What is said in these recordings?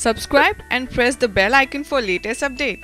Subscribe and press the bell icon for latest update.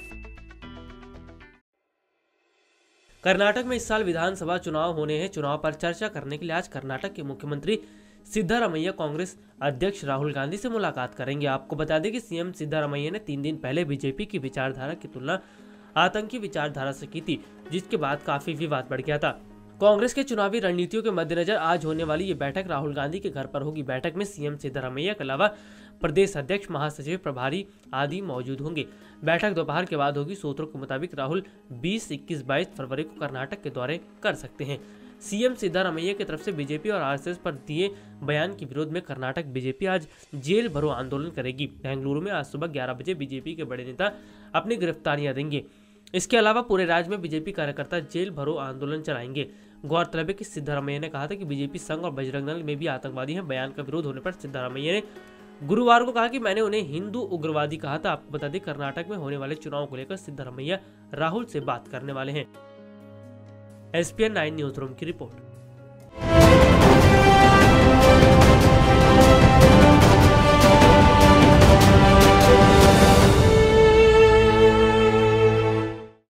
Karnataka में इस साल विधानसभा चुनाव होने हैं। चुनाव पर चर्चा करने के लिए आज कर्नाटक के मुख्यमंत्री सिद्धारमैया कांग्रेस अध्यक्ष राहुल गांधी से मुलाकात करेंगे। आपको बता दें कि सीएम सिद्धारमैया ने 3 दिन पहले बीजेपी की विचारधारा की तुलना आतंकी विचारधारा से की थी, जिसके बाद काफी विवाद बढ़ गया था। कांग्रेस के चुनावी रणनीतियों के मद्देनजर आज होने वाली ये बैठक राहुल गांधी के घर पर होगी। बैठक में सीएम सिद्धारमैया के अलावा प्रदेश अध्यक्ष, महासचिव, प्रभारी आदि मौजूद होंगे। बैठक दोपहर के बाद होगी। सूत्रों के मुताबिक राहुल 20, 21, 22 फरवरी को कर्नाटक के दौरे कर सकते हैं। सीएम सिद्धारमैया की तरफ से बीजेपी और आरएसएस पर दिए बयान के विरोध में कर्नाटक बीजेपी आज जेल भरो आंदोलन करेगी। बेंगलुरु में आज सुबह 11 बजे बीजेपी के बड़े नेता अपनी गिरफ्तारियां देंगे। इसके अलावा पूरे राज्य में बीजेपी कार्यकर्ता जेल भरो आंदोलन चलाएंगे। गौरतलब है कि सिद्धारमैया ने कहा था कि बीजेपी संघ और बजरंग दल में भी आतंकवादी हैं। बयान का विरोध होने पर सिद्धारमैया ने गुरुवार को कहा कि मैंने उन्हें हिंदू उग्रवादी कहा था। आपको बता दें, कर्नाटक में होने वाले चुनाव को लेकर सिद्धारमैया राहुल से बात करने वाले हैं। SPN 9 न्यूज रूम की रिपोर्ट।